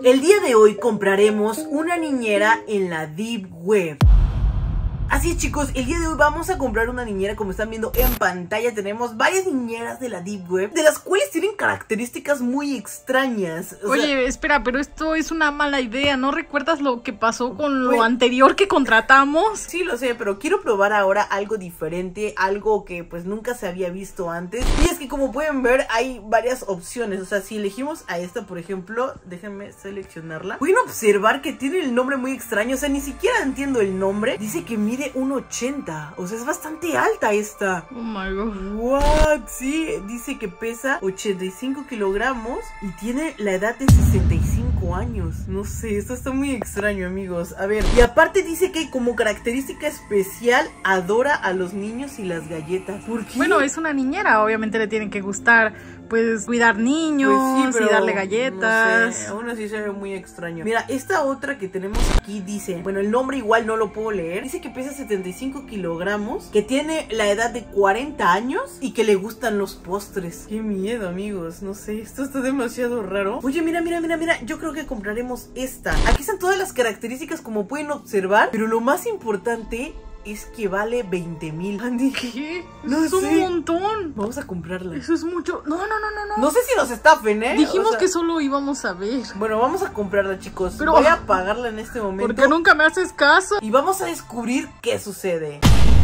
El día de hoy compraremos una niñera en la Deep Web. Así es, chicos, el día de hoy vamos a comprar una niñera. Como están viendo en pantalla, tenemos varias niñeras de la Deep Web, de las cuales tienen características muy extrañas. Oye, espera, pero esto es una mala idea. ¿No recuerdas lo que pasó con lo anterior que contratamos? Sí, lo sé, pero quiero probar ahora algo diferente, algo que pues nunca se había visto antes. Y es que, como pueden ver, hay varias opciones. O sea, si elegimos a esta, por ejemplo, déjenme seleccionarla, pueden observar que tiene el nombre muy extraño. O sea, ni siquiera entiendo el nombre. Dice que mide 1.80, o sea, es bastante alta esta. Oh my god. What? Sí, dice que pesa 85 kilogramos y tiene la edad de 65 años. No sé, esto está muy extraño, amigos. A ver, y aparte dice que como característica especial adora a los niños y las galletas. ¿Por qué? Bueno, es una niñera, obviamente le tienen que gustar, pues, cuidar niños, pues sí, y darle galletas. No sé, aún así se ve muy extraño. Mira, esta otra que tenemos aquí dice, bueno, el nombre igual no lo puedo leer. Dice que pesa 75 kilogramos, que tiene la edad de 40 años y que le gustan los postres. Qué miedo, amigos, no sé, esto está demasiado raro. Oye, mira, yo creo que compraremos esta. Aquí están todas las características, como pueden observar, pero lo más importante es que vale 20,000. Andy, ¿qué? No es sé. un montón. Vamos a comprarla. Eso es mucho. No. No sé si nos estafen, ¿eh? Dijimos que solo íbamos a ver. Bueno, vamos a comprarla, chicos. Pero voy a pagarla en este momento. Porque nunca me haces caso. Y vamos a descubrir qué sucede.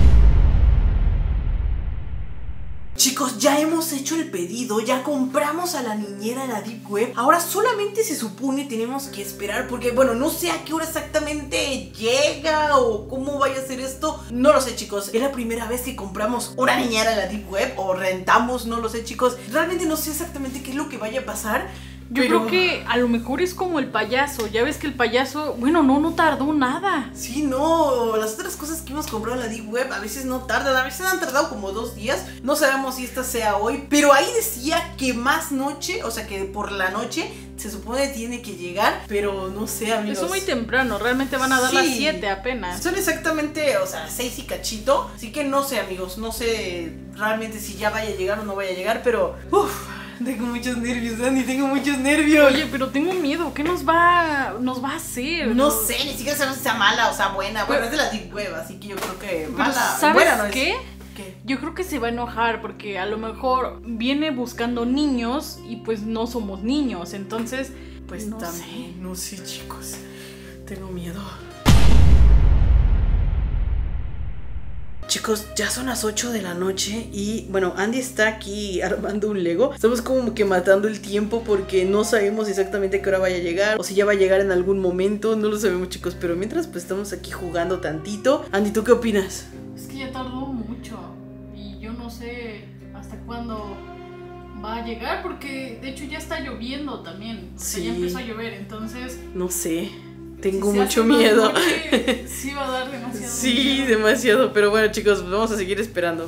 Chicos, ya hemos hecho el pedido, ya compramos a la niñera de la Deep Web. Ahora solamente se supone tenemos que esperar, porque bueno, no sé a qué hora exactamente llega o cómo vaya a ser esto. No lo sé, chicos, es la primera vez que compramos una niñera de la Deep Web o rentamos, no lo sé, chicos. Realmente no sé exactamente qué es lo que vaya a pasar. Yo creo que a lo mejor es como el payaso. Ya ves que el payaso, bueno, no tardó nada. Sí, no, las otras cosas que hemos comprado en la Deep Web a veces no tardan, a veces han tardado como 2 días. No sabemos si esta sea hoy, pero ahí decía que más noche, o sea que por la noche se supone tiene que llegar, pero no sé, amigos. Es muy temprano, realmente van a dar las 7 apenas. Son exactamente, o sea, 6 y cachito, así que no sé, amigos, no sé realmente si ya vaya a llegar o no vaya a llegar, pero tengo muchos nervios, Andy, tengo muchos nervios. Oye, pero tengo miedo, ¿qué nos va a hacer? No sé, ni siquiera sabemos si sea mala o sea buena. Bueno, es de la Deep Web, así que yo creo que mala. ¿Sabes buena no es. qué? ¿Qué? Yo creo que se va a enojar porque a lo mejor viene buscando niños y pues no somos niños, entonces pues no también, sé. No sé, chicos, tengo miedo. Chicos, ya son las 8 de la noche y bueno, Andy está aquí armando un Lego. Estamos como que matando el tiempo porque no sabemos exactamente a qué hora vaya a llegar o si ya va a llegar en algún momento, no lo sabemos, chicos, pero mientras pues estamos aquí jugando tantito. Andy, ¿tú qué opinas? Es que ya tardó mucho y yo no sé hasta cuándo va a llegar porque de hecho ya está lloviendo también. O sea, ya empezó a llover, entonces no sé. Tengo mucho miedo. Sí va a dar demasiado Sí, miedo. demasiado. Pero bueno, chicos, vamos a seguir esperando.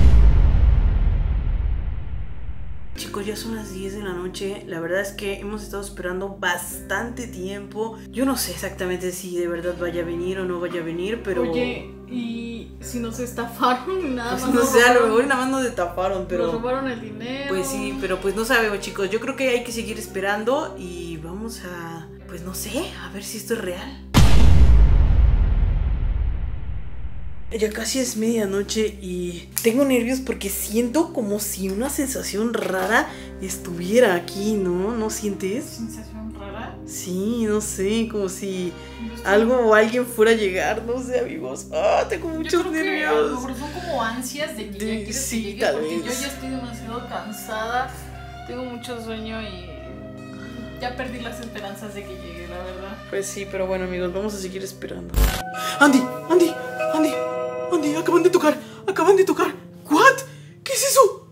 Chicos, ya son las 10 de la noche. La verdad es que hemos estado esperando bastante tiempo. Yo no sé exactamente si de verdad vaya a venir o no vaya a venir, pero... Oye, ¿y si nos estafaron? Nada más no sé, a lo mejor nada más nos estafaron, pero... Nos robaron el dinero. Pues sí, pero pues no sabemos, chicos. Yo creo que hay que seguir esperando y vamos a... pues no sé, a ver si esto es real. Ya casi es medianoche y tengo nervios porque siento como si una sensación rara estuviera aquí, ¿no? ¿No sientes? ¿Sensación rara? Sí, no sé, como si algo o alguien fuera a llegar, no sé, amigos. Tengo muchos nervios. A lo mejor son como ansias de que ya quieres sí, que llegue, tal porque vez. yo ya estoy demasiado cansada, tengo mucho sueño y ya perdí las esperanzas de que llegue, la verdad. Pues sí, pero bueno, amigos, vamos a seguir esperando. Andy, acaban de tocar. ¿What? ¿Qué es eso?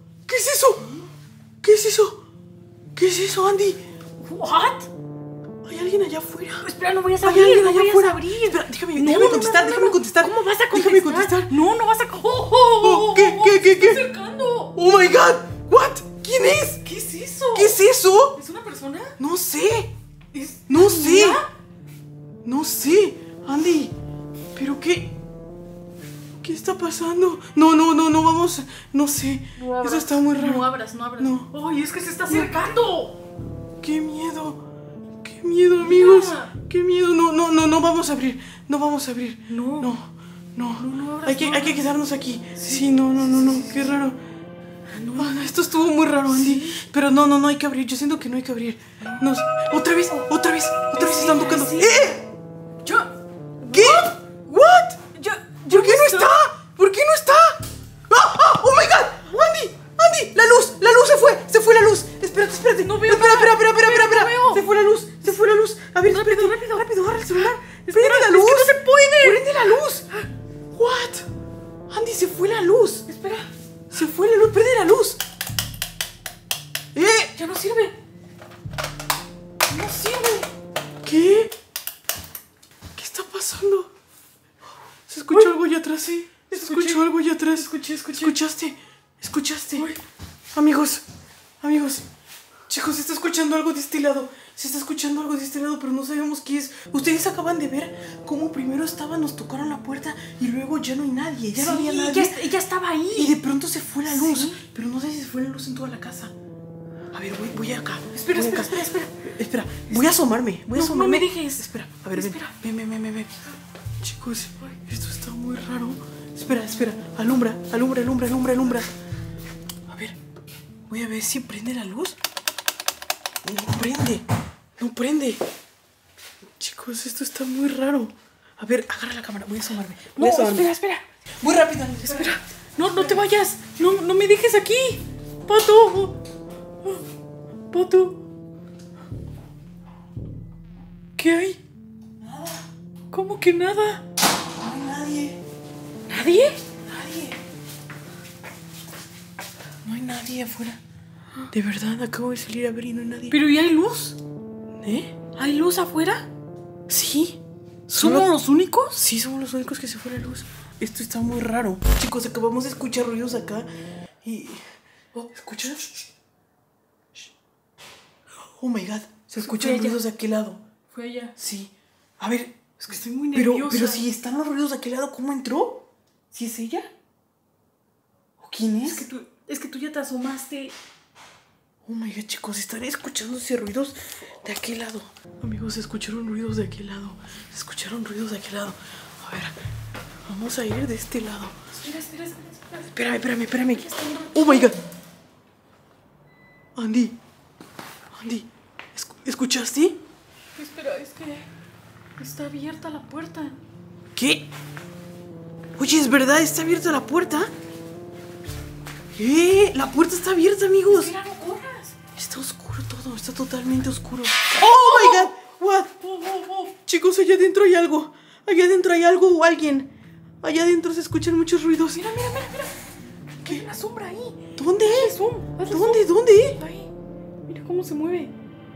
¿Qué es eso, Andy? ¿What? Hay alguien allá afuera. Espera, no vayas a Hay abrir, alguien no allá vayas afuera. a abrir. Espera, déjame contestar. ¿Cómo vas a contestar? Déjame contestar. No vas a... ¿Qué? Se está acercando. Oh my god. What? ¿Quién es? ¿Qué es eso? ¿Qué es eso? ¿Es una persona? No sé. ¿Es No una sé. niña? No sé. Andy, ¿pero qué? ¿Qué está pasando? No, vamos. No sé. No abras, eso está muy raro. No abras. No. Ay, es que se está acercando. Qué miedo. miedo, amigos. Mira. Qué miedo. No vamos a abrir. No vamos a abrir. No. Hay que quedarnos aquí. Sí, no. Qué raro. No, esto estuvo muy raro, Andy. Sí. Pero no hay que abrir. Yo siento que no hay que abrir. Otra vez están tocando. Sí. ¿Qué? What? ¿Por qué no está? ¿Por qué no está? Oh my god. Andy, la luz se fue la luz. Espérate. No veo. Espera. No veo. Se fue la luz. A ver, rápido, agarra el celular. Prende la es luz. que no se puede. Prende la luz. What? Andy, se fue la luz. Espera. Se fue la luz, prende la luz. Ya no sirve. ¿Qué? ¿Qué está pasando? Se escuchó algo allá atrás. Sí, se escuchó algo allá atrás. Escuché. ¿Escuchaste? Amigos. Chicos, se está escuchando algo de este lado. Pero no sabemos qué es. Ustedes acaban de ver cómo primero nos tocaron la puerta y luego ya no hay nadie. Ya no había nadie. Ya estaba ahí. Y de pronto se fue la luz. Sí. Pero no sé si se fue la luz en toda la casa. A ver, voy acá. Espera. Voy a asomarme. No me dejes. Espera, a ver, Espera. ven. Chicos, esto está muy raro. Espera. Alumbra. A ver, voy a ver si prende la luz. No prende. Chicos, esto está muy raro. A ver, agarra la cámara. Voy a asomarme. Espera. Muy rápido. Espera. No te vayas. No me dejes aquí. Pato. ¿Qué hay? Nada. ¿Cómo que nada? No hay nadie. ¿Nadie? No hay nadie afuera. De verdad, acabo de salir a ver y no hay nadie. ¿Pero ya hay luz? ¿Hay luz afuera? Sí. ¿Somos los únicos? Sí, somos los únicos que se fue la luz. Esto está muy raro. Chicos, acabamos de escuchar ruidos acá y... ¿Escuchas? Oh my god, se escuchan ruidos de aquel lado. Fue allá. Sí. A ver, es que estoy muy nerviosa. Pero si están los ruidos de aquel lado, ¿cómo entró? ¿Sí es ella? ¿O quién es? Es que tú ya te asomaste. Oh my god, chicos, están escuchándose ruidos de aquel lado. Amigos, se escucharon ruidos de aquel lado. A ver, vamos a ir de este lado. Espera. Espérame. Oh my god. Andy, ¿escuchaste? Espera, es que está abierta la puerta. ¿Qué? Oye, ¿es verdad? ¿Está abierta la puerta? La puerta está abierta, amigos. Espera, no corras. Está oscuro todo, está totalmente oscuro. ¡Oh, my God! ¿What? Chicos, allá adentro hay algo. O alguien. Allá adentro se escuchan muchos ruidos. Mira. ¿Qué? Hay una sombra ahí. ¿Dónde? Hazle ¿Dónde? Ahí. Mira cómo se mueve.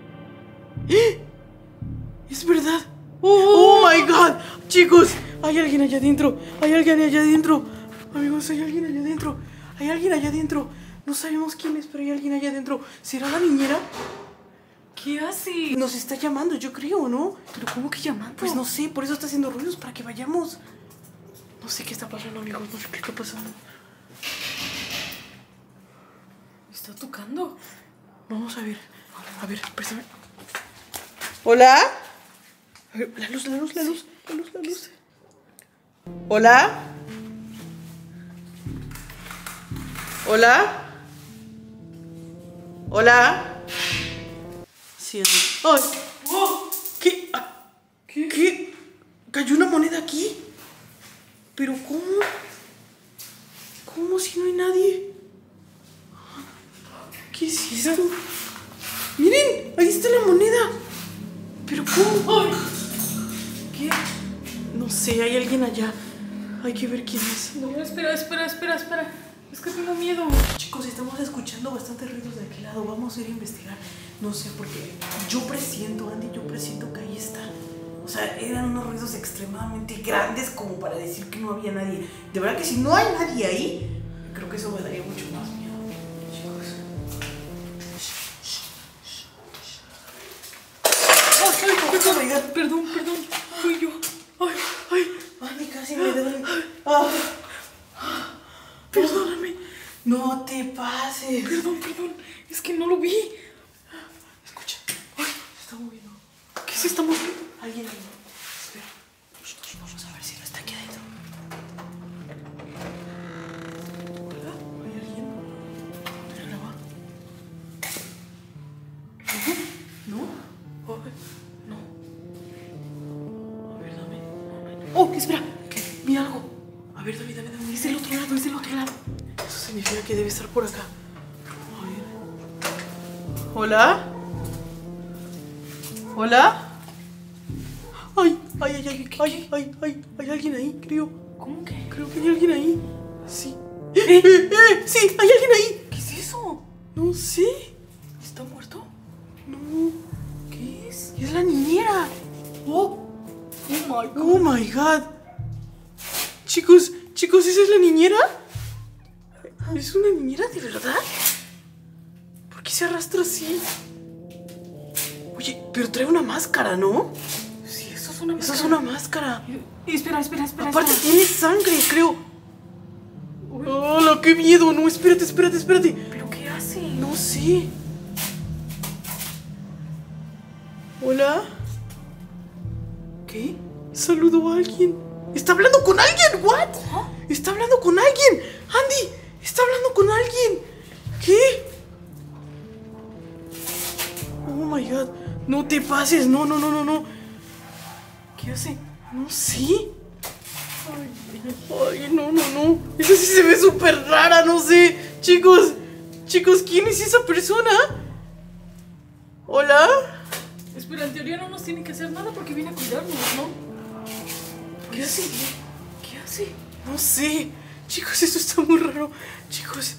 Es verdad. Oh my God. Chicos, hay alguien allá adentro. Amigos, hay alguien allá adentro. No sabemos quién es, pero hay alguien allá adentro. ¿Será la niñera? ¿Qué hace? Nos está llamando, yo creo, ¿no? ¿Pero cómo que llamando? Pues no sé, por eso está haciendo ruidos, para que vayamos. No sé qué está pasando, amigos, no sé qué está pasando. ¿Está tocando? Vamos a ver. A ver, préstame. ¿Hola? A ver, la luz. ¿Hola? Sí, ¡ay! ¡Oh! ¿Qué? ¿Qué? ¿Cayó una moneda aquí? ¿Pero cómo? ¿Cómo si no hay nadie? ¿Qué es esto? ¡Miren! ¡Ahí está la moneda! ¿Pero cómo? ¡Ay! ¿Qué? No sé, hay alguien allá. Hay que ver quién es. No, espera. Es que tengo miedo. Chicos, estamos escuchando bastantes ruidos de aquel lado. Vamos a ir a investigar. No sé, porque yo presiento, Andy, que ahí está. O sea, eran unos ruidos extremadamente grandes como para decir que no había nadie. De verdad que si no hay nadie ahí, creo que eso me daría mucho más miedo. Chicos. Perdón. Fui yo. Andy, casi me doy. Perdóname. No te pases. Perdón. Es que no lo vi. Escucha. Ay, se está moviendo. se está moviendo? Alguien. Espera. Vamos a ver si no está aquí adentro. ¿Hola? ¿Hay alguien? ¿Te graba? ¿No? ¿No? No. A ver, dame. Oh, espera. ¿Qué? Mira algo. A ver, dame. Es del otro lado, Eso significa que debe estar por acá. A ver. ¿Hola? ¿Hola? Hay alguien ahí, creo. ¿Cómo que? Creo que hay alguien ahí. Sí. Sí, hay alguien ahí. ¿Qué es eso? No sé. ¿Está muerto? No. ¿Qué es? Es la niñera. Oh my God. Oh my God. Chicos, ¿esa es la niñera? ¿Es una niñera de verdad? ¿Por qué se arrastra así? Oye, pero trae una máscara, ¿no? Sí, eso es una máscara. Eso es una máscara. Espera. Aparte tiene sangre, creo. ¡Hola, qué miedo! No, espérate. ¿Pero qué hace? No sé. ¿Hola? ¿Qué? Saludó a alguien. ¿Está hablando con alguien? ¿What? Está hablando con alguien. Andy, está hablando con alguien. ¿Qué? Oh my God. No te pases. No. ¿Qué hace? No sé. Ay, no. Esa sí se ve súper rara, no sé. Chicos, ¿quién es esa persona? ¿Hola? Espera, en teoría no nos tiene que hacer nada porque viene a cuidarnos, ¿no? ¿Qué hace? No sé. Chicos, esto está muy raro. Chicos,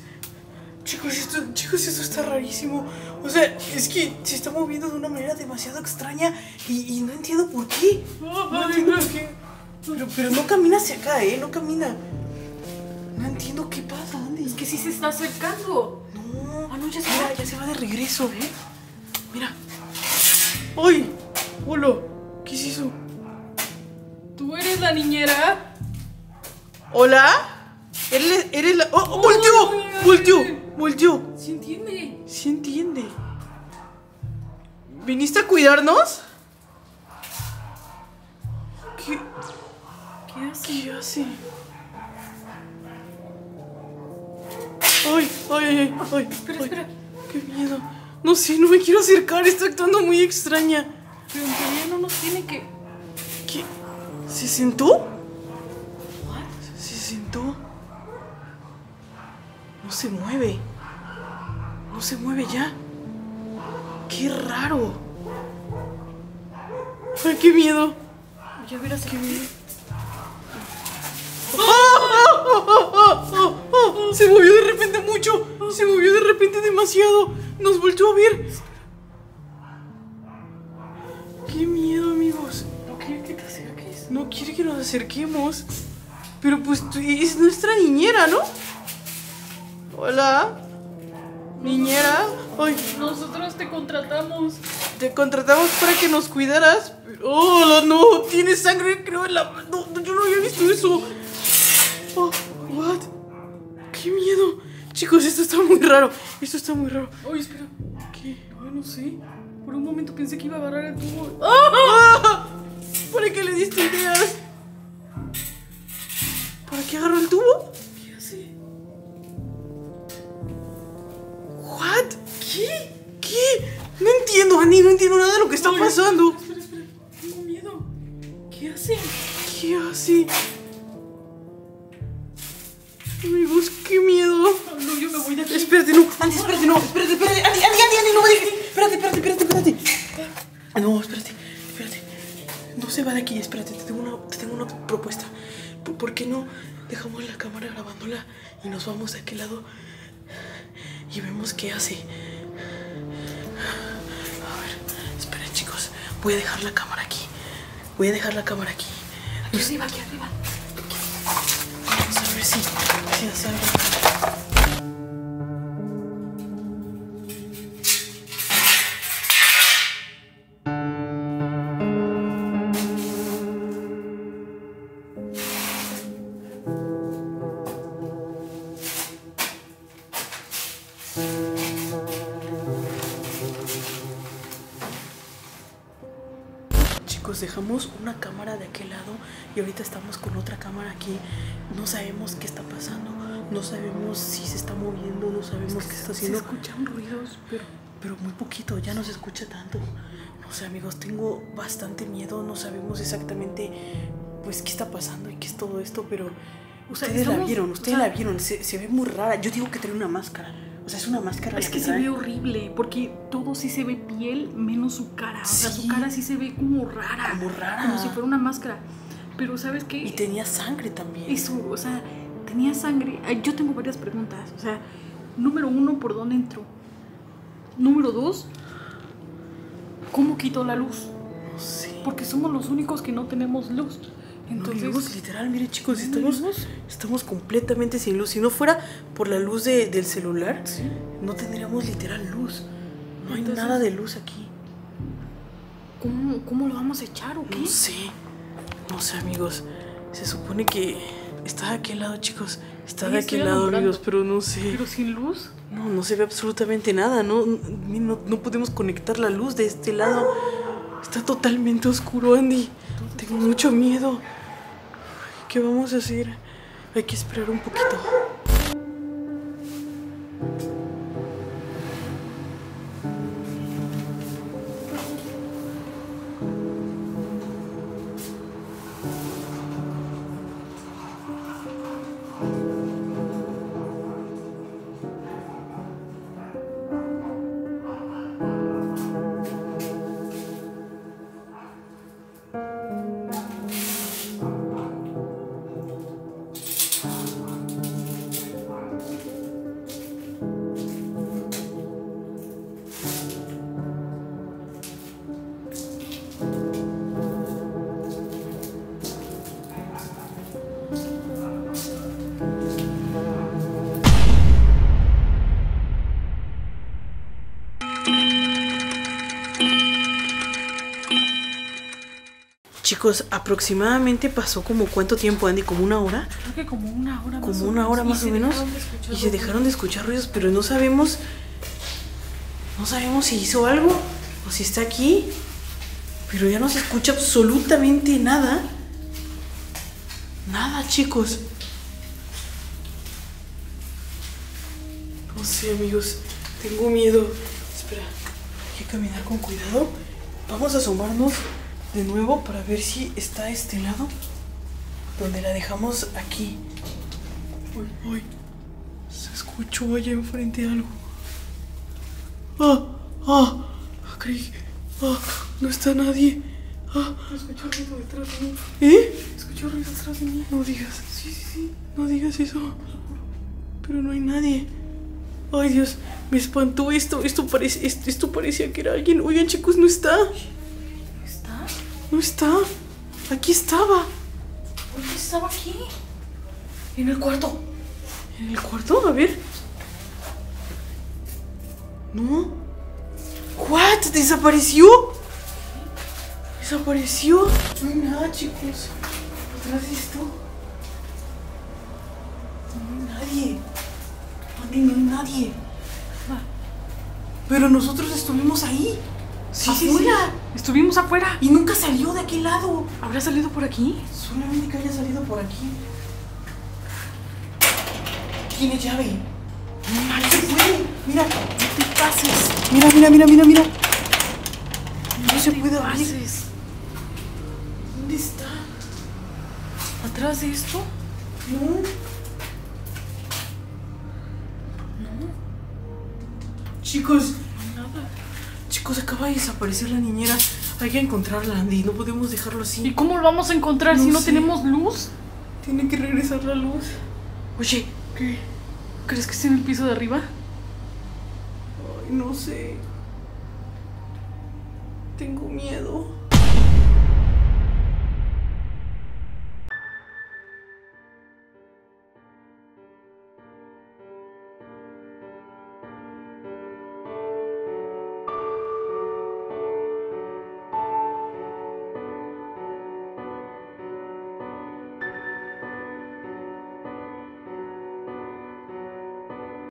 esto está rarísimo. O sea, es que se está moviendo de una manera demasiado extraña y no entiendo por qué. No entiendo por qué. Pero no camina hacia acá, no camina. No entiendo qué pasa, Andy. Es que sí se está acercando. No. Ah, no, ya se Mira, ya se va de regreso, Mira. ¡Ay! ¡Hola! ¿Qué es eso? ¿Tú eres la niñera? ¿Hola? ¿Eres la...? ¡Oh! ¡Volteó! Sí entiende. Sí entiende. ¿Viniste a cuidarnos? ¿Qué hace? ¡Ay! Espera. ¡Qué miedo! No sé, no me quiero acercar, está actuando muy extraña. Pero en teoría no nos tiene que... ¿Qué? ¿Se sentó? ¿What? ¿Se sentó? No se mueve. No se mueve ya. ¡Qué raro! ¡Ay, qué miedo! Ya verás ¡Qué miedo! Se movió de repente mucho. Se movió de repente demasiado. Nos volvió a ver. ¡Qué miedo, amigos! No quiere que te acerques. No quiere que nos acerquemos. Pero pues es nuestra niñera, ¿no? Hola. Niñera. Ay, Nosotros te contratamos. te contratamos para que nos cuidaras. Oh, no, tiene sangre, creo, en la... No, yo no había visto eso. Oh, what? Qué miedo. Chicos, esto está muy raro. Oye, espera. ¿Qué? Ay, no sé. Por un momento pensé que iba a agarrar el tubo. ¡Ah! ¿Para qué le diste ideas? ¿Para qué agarró el tubo? ¿Qué hace? ¿What? ¿Qué? No entiendo, Andy, no entiendo nada de lo que está pasando. Espera. Tengo miedo. ¿Qué hace? ¿Qué hace? Amigos, qué miedo. No, yo me voy de aquí. Espérate, no. Andy, espérate, no. Espérate. Andy, no me dejes. Espérate. No, espérate. No se va de aquí, espérate, te tengo una propuesta. ¿Por qué no dejamos la cámara grabándola y nos vamos de aquel lado y vemos qué hace? A ver, esperen, chicos. Voy a dejar la cámara aquí. Aquí arriba. Vamos a ver si hace algo. chicos, dejamos una cámara de aquel lado y ahorita estamos con otra cámara aquí. No sabemos qué está pasando, no sabemos si se está moviendo, no sabemos qué está haciendo. Se escuchan ruidos, pero muy poquito, ya no se escucha tanto. No sé, amigos, tengo bastante miedo, no sabemos exactamente pues qué está pasando y qué es todo esto, pero ustedes la vieron, se ve muy rara. Yo digo que trae una máscara. O sea, es una máscara. Es que se ve horrible, porque todo sí se ve piel menos su cara. Sí. O sea, su cara sí se ve como rara. Como si fuera una máscara. Pero ¿sabes qué? Y tenía sangre también. Eso, o sea, tenía sangre. Yo tengo varias preguntas. O sea, número 1, ¿por dónde entró? Número 2, ¿cómo quitó la luz? No sé. Porque somos los únicos que no tenemos luz. Entonces, no, literal, mire chicos, estamos completamente sin luz. Si no fuera por la luz del celular, ¿sí? No tendríamos literal luz. No hay nada de luz aquí. ¿Cómo lo vamos a echar o qué? No sé, amigos. Se supone que está de aquel lado, chicos. Está de aquel lado, amigos, pero no sé. ¿Pero sin luz? No se ve absolutamente nada. No podemos conectar la luz de este lado. Está totalmente oscuro, Andy. Tengo mucho miedo. ¿Qué vamos a hacer? Hay que esperar un poquito. Chicos, aproximadamente pasó como ¿cuánto tiempo, Andy? ¿Como una hora? Creo que como una hora más como una hora más o menos. Y se dejaron de escuchar ruidos, pero no sabemos si hizo algo o si está aquí. Pero ya no se escucha absolutamente nada. Nada, chicos. No sé, amigos, tengo miedo. Espera, hay que caminar con cuidado. Vamos a asomarnos de nuevo para ver si está a este lado donde la dejamos aquí. Uy, se escuchó allá enfrente algo. Creí. No está nadie. Escucho ruido detrás de mí. Escucho ruido detrás de mí. No digas. Sí. No digas eso. Pero no hay nadie. Ay, Dios, me espantó esto. Esto parecía que era alguien. Oigan, chicos, no está. No está. Aquí estaba. ¿Por qué estaba aquí? En el cuarto. ¿En el cuarto? A ver. No. ¿What? ¿Desapareció? ¿Desapareció? No hay nada, chicos. Atrás de esto. No hay nadie. No hay nadie. Pero nosotros estuvimos ahí. Sí, afuera. Estuvimos afuera. Y nunca salió de aquel lado. ¿Habrá salido por aquí? Solamente que haya salido por aquí. Tiene llave. No se puede. Mira. No te pases. Mira. No se puede abrir. Pases. ¿Dónde está? ¿Atrás de esto? No. Chicos. Nada. Chicos, acaba de desaparecer la niñera. Hay que encontrarla, Andy. No podemos dejarlo así. ¿Y cómo lo vamos a encontrar si no tenemos luz? Tiene que regresar la luz. Oye, ¿qué? ¿Crees que esté en el piso de arriba? Ay, no sé. Tengo miedo.